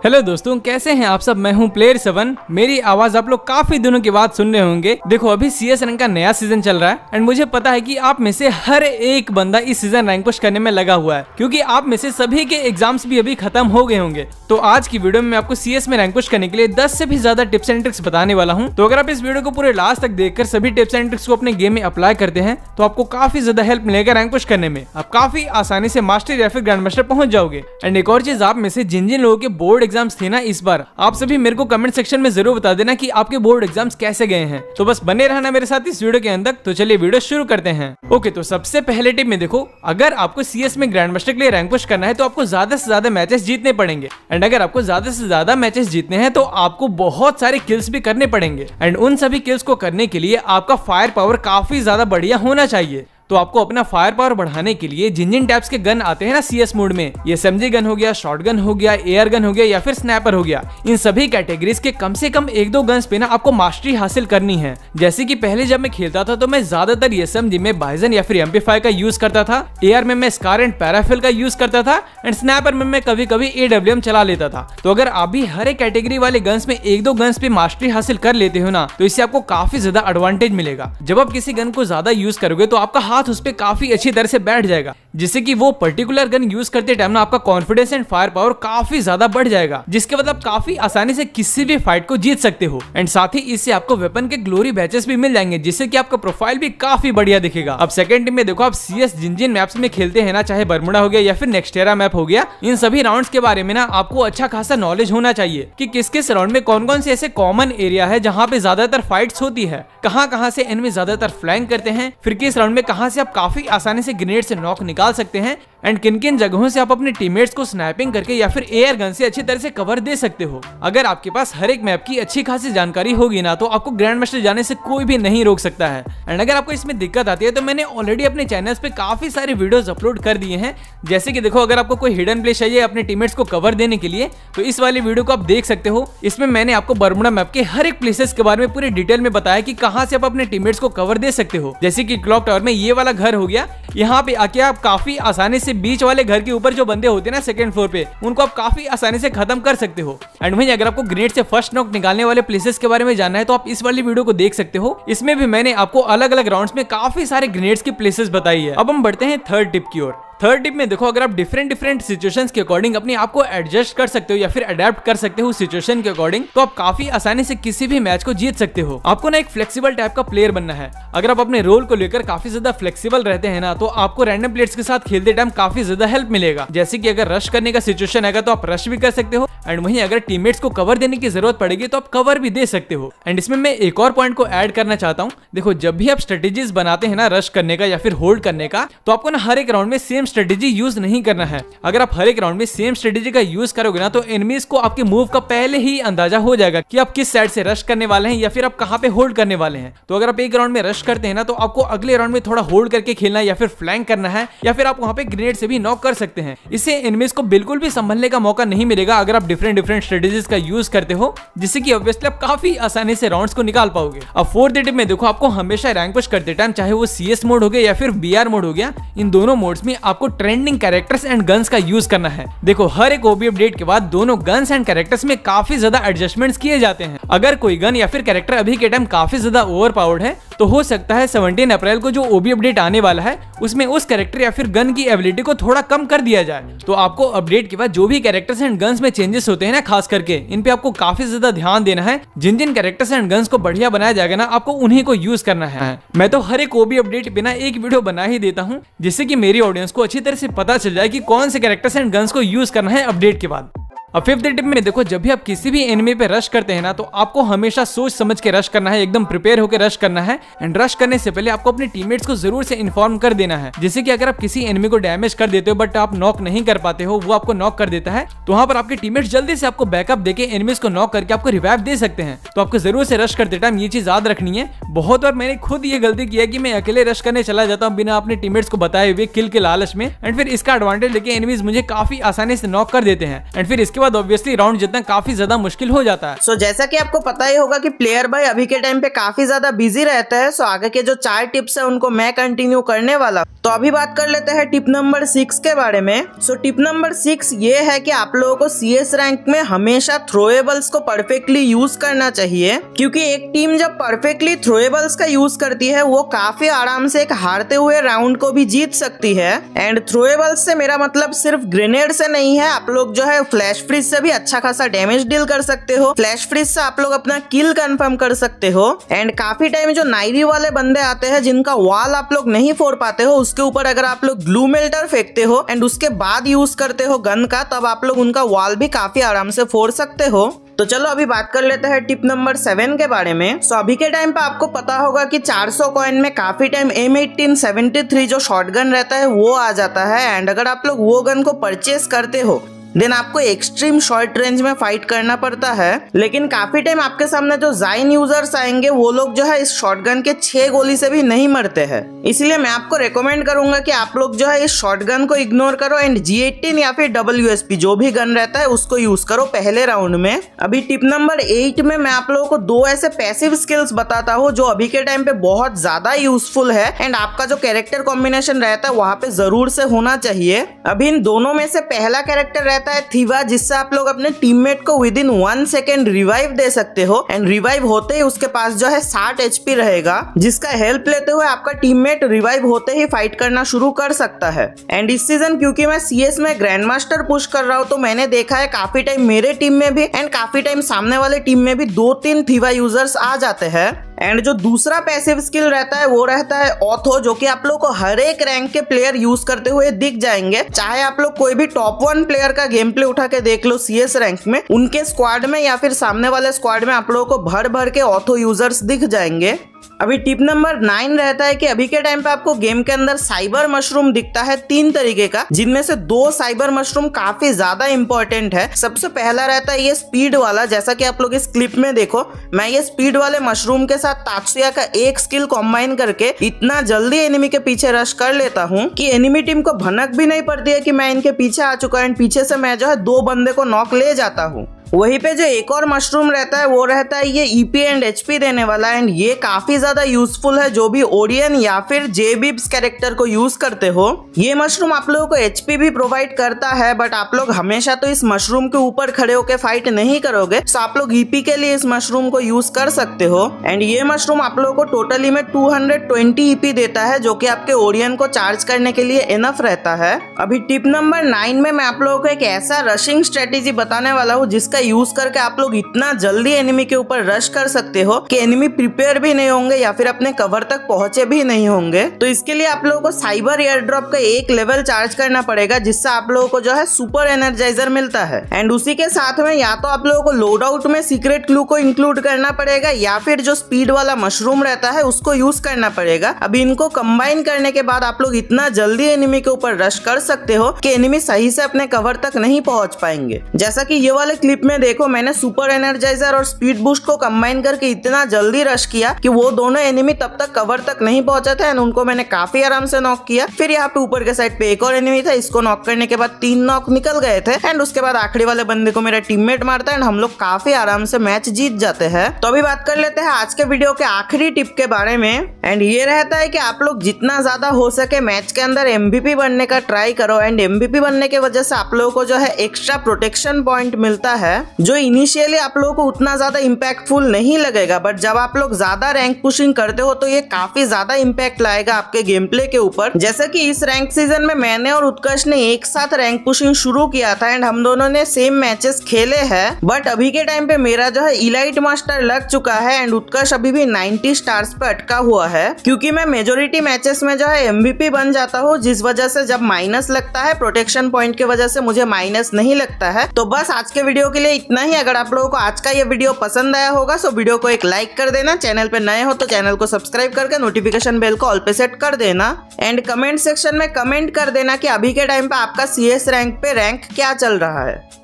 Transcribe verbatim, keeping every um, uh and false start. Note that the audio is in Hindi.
हेलो दोस्तों, कैसे हैं आप सब। मैं हूं प्लेयर सेवन। मेरी आवाज आप लोग काफी दिनों के बाद सुन रहे होंगे। देखो, अभी सीएस रैंक का नया सीजन चल रहा है एंड मुझे पता है कि आप में से हर एक बंदा इस सीजन रैंक पुश करने में लगा हुआ है, क्योंकि आप में से सभी के एग्जाम्स भी अभी खत्म हो गए होंगे। तो आज की वीडियो में मैं आपको सीएस में रैंक पुश करने के लिए दस से भी ज्यादा टिप्स एंड ट्रिक्स बताने वाला हूँ। तो अगर आप इस वीडियो को पूरे लास्ट तक देखकर सभी टिप्स एंड ट्रिक्स को अपने गेम में अप्लाई करते हैं तो आपको काफी ज्यादा हेल्प मिलेगा रैंक पुश करने में। आप काफी आसानी से मास्टर या फिर ग्रैंड मास्टर पहुंच जाओगे। एंड एक और चीज, आप में से जिन जिन लोगों के बोर्ड एग्जाम्स थे ना इस बार, आप सभी मेरे को कमेंट सेक्शन में जरूर बता देना कि आपके बोर्ड एग्जाम्स कैसे गए हैं। तो बस बने रहना मेरे साथ इस वीडियो के अंदर। तो चलिए वीडियो शुरू करते हैं। ओके, तो सबसे पहले टिप में देखो, अगर आपको सीएस में ग्रैंड मास्टर के लिए रैंक पुश करना है तो आपको ज्यादा से ज्यादा मैचेस जीतने पड़ेंगे। एंड अगर आपको ज्यादा से ज्यादा मैचेस जीतने हैं तो आपको बहुत सारे किल्स भी करने पड़ेंगे। एंड उन सभी किल्स को करने के लिए आपका फायर पावर काफी ज्यादा बढ़िया होना चाहिए। तो आपको अपना फायर पावर बढ़ाने के लिए जिन जिन टाइप्स के गन आते हैं ना सीएस मोड में, ये एसएमजी गन हो गया, शॉटगन हो गया, एयर गन हो गया या फिर स्नैपर हो गया, इन सभी कैटेगरीज के कम से कम एक दो गन्स पे ना आपको मास्टरी हासिल करनी है। जैसे कि पहले जब मैं खेलता था तो मैं ज्यादातर एसएमजी में बाइजन या फिर एम पी फाइव का यूज करता था, एयर में मैं स्कार एंड पैराफिल का यूज करता था एंड स्नैपर में मैं कभी कभी एडब्ल्यूएम चला लेता था। तो अगर आप भी हर एक कैटेगरी वाले गन्स में एक दो गन्स पे मास्टरी हासिल कर लेते हो ना, तो इससे आपको काफी ज्यादा एडवांटेज मिलेगा। जब आप किसी गन को ज्यादा यूज करोगे तो आपका हाथ उस पर काफी अच्छी तरह से बैठ जाएगा, जिससे कि वो पर्टिकुलर गन यूज करते टाइम ना आपका कॉन्फिडेंस एंड फायर पावर काफी ज्यादा बढ़ जाएगा, जिसके बाद आप काफी आसानी से किसी भी फाइट को जीत सकते हो। एंड साथ ही इससे आपको वेपन के ग्लोरी बैचेस भी मिल जाएंगे, जिससे कि आपका प्रोफाइल भी काफी बढ़िया दिखेगा। अब सेकंड टीम में देखो, आप सीएस जिन जिन मैप्स में खेलते हैं ना, चाहे बरमुडा हो गया या फिर नेक्स्टेरा मैप हो गया, इन सभी राउंड्स के बारे में ना आपको अच्छा खासा नॉलेज होना चाहिए कि किस किस राउंड में कौन कौन से ऐसे कॉमन एरिया है जहाँ पे ज्यादातर फाइट्स होती है, कहाँ कहाँ से एनिमी ज्यादातर फ्लैंक करते हैं, फिर किस राउंड में कहाँ से आप काफी आसानी से ग्रेनेड से नॉक निकाल सकते हैं एंड किन किन जगहों से आप अपने टीममेट्स को स्नाइपिंग करके या फिर एयर गन से अच्छी तरह से कवर दे सकते हो। अगर आपके पास हर एक मैप की अच्छी खासी जानकारी होगी ना, तो आपको ग्रैंड मास्टर जाने से कोई भी नहीं रोक सकता है। एंड अगर आपको इसमें दिक्कत आती है तो मैंने ऑलरेडी अपने चैनल्स पे काफी सारे वीडियोस अपलोड कर दिए हैं। जैसे कि देखो, अगर आपको कोई हिडन प्लेस चाहिए अपने टीममेट्स को कवर देने के लिए, तो इस वाली वीडियो को आप देख सकते हो। इसमें मैंने आपको बरमुडा मैप के हर एक प्लेसेस के बारे में पूरी डिटेल में बताया कि कहाँ से आप अपने टीममेट्स को कवर दे सकते हो। जैसे कि क्लॉक टावर में ये वाला घर हो गया, यहाँ पे आके आप काफी आसानी से बीच वाले घर के ऊपर जो बंदे होते हैं ना सेकंड फ्लोर पे, उनको आप काफी आसानी से खत्म कर सकते हो। एंड वहीं अगर आपको ग्रेनेड से फर्स्ट नॉक निकालने वाले प्लेसेस के बारे में जानना है तो आप इस वाली वीडियो को देख सकते हो। इसमें भी मैंने आपको अलग अलग राउंड्स में काफी सारे ग्रेनेड्स की प्लेसेस बताई है। अब हम बढ़ते हैं थर्ड टिप की ओर। थर्ड टिप में देखो, अगर आप डिफरेंट डिफरेंट सिचुएशंस के अकॉर्डिंग अपने आप को एडजस्ट कर सकते हो या फिर अडेप्ट कर सकते हो सिचुएशन के अकॉर्डिंग, तो आप काफी आसानी से किसी भी मैच को जीत सकते हो। आपको ना एक फ्लेक्सिबल टाइप का प्लेयर बनना है। अगर आप अपने रोल को लेकर काफी ज्यादा फ्लेक्सिबल रहते हैं ना, तो आपको रैंडम प्लेयर्स के साथ खेलते टाइम काफी ज्यादा हेल्प मिलेगा। जैसे कि अगर रश करने का सिचुएशन आएगा तो आप रश भी कर सकते हो, एंड वहीं अगर टीममेट्स को कवर देने की जरूरत पड़ेगी तो आप कवर भी दे सकते हो। एंड इसमें मैं एक और पॉइंट को ऐड करना चाहता हूँ। देखो, जब भी आप स्ट्रेटेजीज बनाते हैं ना रश करने का या फिर होल्ड करने का, तो आपको ना हर एक राउंड में सेम स्ट्रेटेजी यूज नहीं करना है। अगर आप हर एक राउंड में सेम स्ट्रेटेजी का यूज करोगे ना, तो एनिमीज को आपके मूव का पहले ही अंदाजा हो जाएगा कि आप किस साइड से रश करने वाले हैं या फिर आप कहां पे होल्ड करने वाले हैं। तो अगर आप एक राउंड में रश करते हैं ना, तो आपको अगले राउंड में थोड़ा होल्ड करके खेलना है या फिर फ्लैंक करना है, या फिर आप वहां पे ग्रेनेड से भी नॉक कर सकते हैं। इससे एनिमीज को बिल्कुल भी संभलने का मौका नहीं मिलेगा अगर आप डिफरेंट डिफरेंट स्ट्रेटेजीज का यूज करते हो, जिससे कि ऑब्वियसली आप काफी आसानी से राउंड्स को निकाल पाओगे। अब फोर्थ टिप में देखो, आपको हमेशा रैंक पुश करते टाइम, चाहे वो सीएस मोड हो गया या फिर बीआर मोड हो गया, इन दोनों मोड्स में आपको ट्रेंडिंग कैरेक्टर्स एंड गन्स का यूज करना है। देखो, हर एक ओबी अपडेट के बाद दोनों गन्स एंड कैरेक्टर्स में काफी ज्यादा एडजस्टमेंट्स किए जाते हैं। अगर कोई गन या फिर कैरेक्टर अभी के टाइम काफी ज्यादा ओवरपावर्ड है, तो हो सकता है सत्रह अप्रैल को जो ओबी अपडेट आने वाला है उसमें उस कैरेक्टर या फिर गन की एबिलिटी को थोड़ा कम कर दिया जाए। तो आपको अपडेट के बाद जो भी कैरेक्टर्स एंड गन्स में चेंजेस होते हैं ना, खास करके इन पे आपको काफी ज्यादा ध्यान देना है। जिन जिन कैरेक्टर्स एंड गन्स को बढ़िया बनाया जाएगा ना, आपको उन्हीं को यूज करना है। मैं तो हर एक ओबी अपडेट बिना एक वीडियो बना ही देता हूँ, जिससे कि मेरी ऑडियंस को अच्छी तरह से पता चल जाए कि कौन से कैरेक्टर्स एंड गन्स को यूज करना है अपडेट के बाद। अब फिफ्थ टिप में देखो, जब भी आप किसी भी एनिमी पे रश करते हैं ना, तो आपको हमेशा सोच समझ के रश करना है, एकदम प्रिपेयर होकर रश करना है। एंड रश करने से पहले आपको अपने टीममेट्स को जरूर से इन्फॉर्म कर देना है, जिससे कि अगर आप किसी एनिमी को डैमेज कर देते हो बट आप नॉक नहीं कर पाते हो, वो आपको नॉक कर देता है, तो वहां पर आपके टीममेट्स जल्दी से आपको बैकअप देके एनिमीज को नॉक करके आपको रिवाइव दे सकते हैं। तो आपको जरूर से रश करते टाइम ये चीज याद रखनी है। बहुत बार मैंने खुद ये गलती किया कि मैं अकेले रश करने चला जाता हूँ बिना अपने टीममेट्स को बताए हुए, किल के लालच में, एंड फिर इसका एडवांटेज लेके एनिमीज मुझे काफी आसानी से नॉक कर देते हैं। एंड फिर इसके बाद ऑब्वियसली राउंड जितना काफी ज्यादा मुश्किल हो जाता है। सो so, जैसा कि आपको पता ही होगा कि प्लेयर भाई अभी के टाइम पे काफी ज्यादा बिजी रहता है। सो so, आगे के जो चार टिप्स है उनको मैं कंटिन्यू करने वाला। तो अभी बात कर लेते हैं टिप नंबर सिक्स के बारे में। So so, tip number six ये है कि आप लोगों को सीएस रैंक में हमेशा थ्रोएबल्स को परफेक्टली यूज करना चाहिए, क्योंकि एक टीम जब परफेक्टली थ्रोएबल्स का यूज करती है वो काफी आराम से एक हारते हुए राउंड को भी जीत सकती है। एंड थ्रोएबल्स से मेरा मतलब सिर्फ ग्रेनेड से नहीं है, आप लोग जो है फ्लैश फ्रीज से भी अच्छा खासा डैमेज डील कर सकते हो। फ्लैश फ्रीज से आप लोग अपना किल कंफर्म कर सकते हो। एंड काफी टाइम जो नाइरी वाले बंदे आते हैं जिनका वॉल आप लोग नहीं फोड़ पाते हो, उसके ऊपर अगर आप लोग ग्लू मेल्टर फेंकते हो एंड उसके बाद यूज करते हो गन का, तब आप लोग उनका वॉल भी काफी आराम से फोड़ सकते हो। तो चलो अभी बात कर लेते हैं टिप नंबर सेवन के बारे में। सो अभी के टाइम पे आपको पता होगा कि चार सौ कॉइन में काफी time M eighteen seventy three जो शॉटगन रहता है वो आ जाता है। एंड अगर आप लोग वो गन को परचेस करते हो देन आपको एक्सट्रीम शॉर्ट रेंज में फाइट करना पड़ता है। लेकिन काफी टाइम आपके सामने जो जाइन यूजर्स आएंगे वो लोग जो है इस शॉटगन के छह गोली से भी नहीं मरते हैं। इसलिए मैं आपको रेकमेंड करूंगा कि आप लोग जो है इस शॉटगन को इग्नोर करो एंड जी एटीन या फिर डब्ल्यू एस पी जो भी गन रहता है उसको यूज करो पहले राउंड में। अभी टिप नंबर एट में मैं आप लोगों को दो ऐसे पैसिव स्किल्स बताता हूँ जो अभी के टाइम पे बहुत ज्यादा यूजफुल है एंड आपका जो कैरेक्टर कॉम्बिनेशन रहता है वहाँ पे जरूर से होना चाहिए। अभी इन दोनों में से पहला कैरेक्टर रहता है थीवा, जिससे आप लोग अपने टीममेट को within one second revive दे सकते हो। एंड रिवाइव होते ही उसके पास जो है साठ एचपी रहेगा, जिसका हेल्प लेते हुए आपका टीममेट रिवाइव होते ही फाइट करना शुरू कर सकता है। एंड इस सीजन क्योंकि मैं सीएस में ग्रैंड मास्टर पुश कर रहा हूँ तो मैंने देखा है काफी टाइम मेरे टीम में भी एंड काफी टाइम सामने वाले टीम में भी दो तीन थीवा यूजर्स आ जाते हैं। एंड जो दूसरा पैसिव स्किल रहता है वो रहता है ऑथो, जो कि आप लोग को हर एक रैंक के प्लेयर यूज करते हुए दिख जाएंगे। चाहे आप लोग कोई भी टॉप वन प्लेयर का गेम प्ले उठा के देख लो सीएस रैंक में, उनके स्क्वाड में या फिर सामने वाले स्क्वाड में आप लोगों को भर भर के ऑथो यूजर्स दिख जाएंगे। अभी टिप नंबर नाइन रहता है कि अभी के टाइम पे आपको गेम के अंदर साइबर मशरूम दिखता है तीन तरीके का, जिनमें से दो साइबर मशरूम काफी ज्यादा इंपॉर्टेंट है। सबसे पहला रहता है ये स्पीड वाला, जैसा कि आप लोग इस क्लिप में देखो, मैं ये स्पीड वाले मशरूम के साथ तात्सुया का एक स्किल कॉम्बाइन करके इतना जल्दी एनिमी के पीछे रश कर लेता हूँ कि एनिमी टीम को भनक भी नहीं पड़ती है कि मैं इनके पीछे आ चुका हूँ। पीछे से मैं जो है दो बंदे को नॉक ले जाता हूँ। वहीं पे जो एक और मशरूम रहता है वो रहता है ये ईपी एंड एचपी देने वाला। एंड ये काफी ज्यादा यूजफुल है जो भी ओडियन या फिर जेबिब्स कैरेक्टर को यूज करते हो। ये मशरूम आप लोगों को एचपी भी प्रोवाइड करता है, बट आप लोग हमेशा तो इस मशरूम के ऊपर खड़े होकर फाइट नहीं करोगे, तो आप लोग ईपी के लिए इस मशरूम को यूज कर सकते हो। एंड ये मशरूम आप लोगों को टोटली में टू हंड्रेड ट्वेंटी ईपी देता है, जो कि आपके ओडियन को चार्ज करने के लिए इनफ रहता है। अभी टिप नंबर नाइन में मैं आप लोगों को एक ऐसा रशिंग स्ट्रेटेजी बताने वाला हूँ जिसका यूज करके आप लोग इतना जल्दी एनिमी के ऊपर रश कर सकते हो कि एनिमी प्रिपेयर भी नहीं होंगे या फिर अपने कवर तक पहुंचे भी नहीं होंगे। तो इसके लिए आप लोगों को साइबर एयर ड्रॉप का एक लेवल चार्ज करना पड़ेगा, जिससे आप लोगों को जो है सुपर एनर्जाइजर मिलता है। एंड उसी के साथ में या तो आप लोगों को लोड आउट में सीक्रेट क्लू को इंक्लूड करना पड़ेगा या फिर जो स्पीड वाला मशरूम रहता है उसको यूज करना पड़ेगा। अब इनको कंबाइन करने के बाद आप लोग इतना जल्दी एनिमी के ऊपर रश कर सकते हो कि एनिमी सही से अपने कवर तक नहीं पहुंच पाएंगे। जैसा कि ये वाले क्लिप में देखो, मैंने सुपर एनर्जाइजर और स्पीड बूस्ट को कंबाइन करके इतना जल्दी रश किया कि वो दोनों एनिमी तब तक कवर तक नहीं पहुंचे थे एंड उनको मैंने काफी आराम से नॉक किया। फिर यहाँ पे ऊपर के साइड पे एक और एनिमी था, इसको नॉक करने के बाद तीन नॉक निकल गए थे एंड उसके बाद आखिरी वाले बंदे को मेरा टीममेट मारता है एंड हम लोग काफी आराम से मैच जीत जाते हैं। तो अभी बात कर लेते हैं आज के वीडियो के आखिरी टिप के बारे में। एंड ये रहता है कि आप लोग जितना ज्यादा हो सके मैच के अंदर एमवीपी बनने का ट्राई करो। एंड एमवीपी बनने की वजह से आप लोगों को जो है एक्स्ट्रा प्रोटेक्शन पॉइंट मिलता है, जो इनिशियली आप लोगों को उतना ज्यादा इम्पैक्टफुल नहीं लगेगा, बट जब आप लोग ज्यादा रैंक पुशिंग करते हो तो ये काफी ज्यादा इम्पैक्ट लाएगा आपके गेम प्ले के ऊपर। जैसे कि इस रैंक सीजन में मैंने और उत्कर्ष ने एक साथ रैंक पुशिंग शुरू किया था एंड हम दोनों ने सेम मैचेस खेले हैं, बट अभी के टाइम पे मेरा जो है इलाइट मास्टर लग चुका है एंड उत्कर्ष अभी भी नाइंटी स्टार्स पे अटका हुआ है, क्योंकि मैं मेजोरिटी मैचेस में जो है एमवीपी बन जाता हूँ, जिस वजह से जब माइनस लगता है प्रोटेक्शन पॉइंट की वजह से मुझे माइनस नहीं लगता है। तो बस आज के वीडियो के लिए इतना ही। अगर आप लोगों को आज का ये वीडियो पसंद आया होगा तो वीडियो को एक लाइक कर देना, चैनल पे नए हो तो चैनल को सब्सक्राइब करके नोटिफिकेशन बेल को ऑल पे सेट कर देना एंड कमेंट सेक्शन में कमेंट कर देना कि अभी के टाइम पे आपका सीएस रैंक पे रैंक क्या चल रहा है।